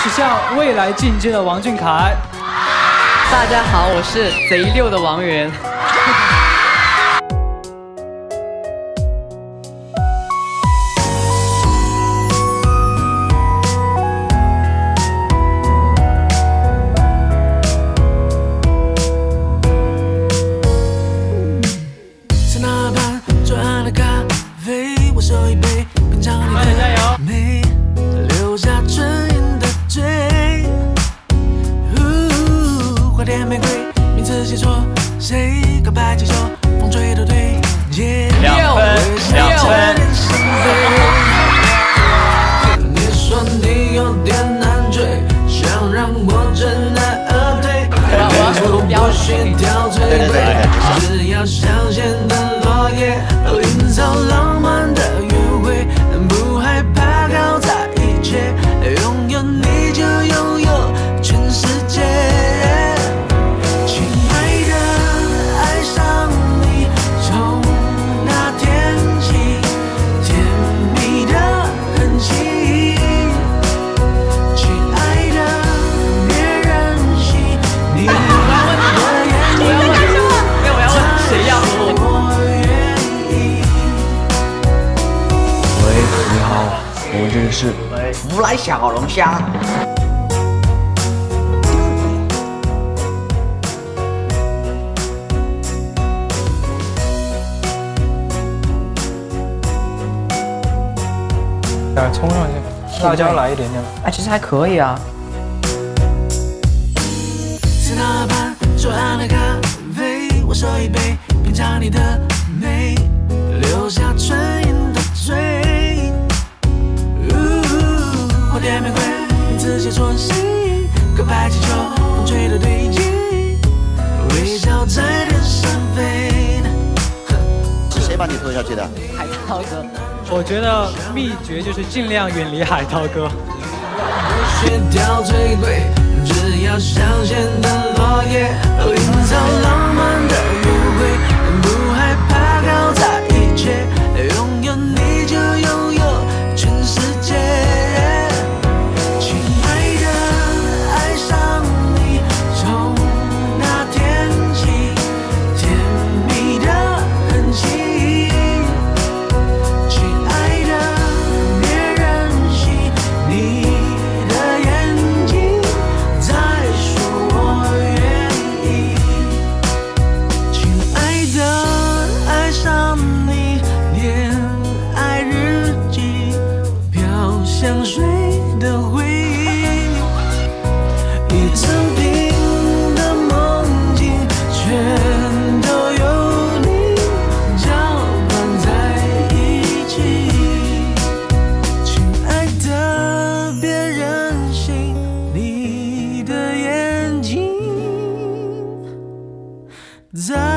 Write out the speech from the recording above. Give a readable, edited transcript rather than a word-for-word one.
是向未来进阶的王俊凯。 大家好，我是贼溜的王源。 在那盘最暗的咖啡，我手一杯，品尝你的美，留下唇印的嘴。花店玫瑰，名字写错，谁告白气球，风吹都对。 2分，2分。 你说你有点难追，想让我真爱而退。我心跳最快，只要香榭的落叶，营造浪漫的约会，不害怕搞砸一切，拥有你就拥有全世界。亲爱的，爱上你，从那天起，甜蜜的痕迹。亲爱的，别任性，你的眼睛谁呀？ 我愿意。 喂，你好，我们这里是福来小龙虾。 冲上去，辣椒来一点点。 哎，其实还可以啊。 在那盘最暗的咖啡，我手一杯，品尝你的美，留下唇印的嘴。花店玫瑰，名字写错谁？告白气球，风吹的对劲，微笑在天上飞。 是谁把你拖下去的？ 海涛哥， 我觉得秘诀就是尽量远离海涛哥。 心跳最贵，只要香榭的落叶，营造浪漫的约会，不害怕搞砸一切，拥有你就拥有全世界。亲爱的，爱上你，从那天起，甜蜜的痕迹。亲爱的，别任性，你的眼睛在说我愿意。亲爱的，爱上你，恋爱日记，飘香水的回忆，一整瓶的梦境，全都有你搅拌在一起。亲爱的，别任性，你的眼睛在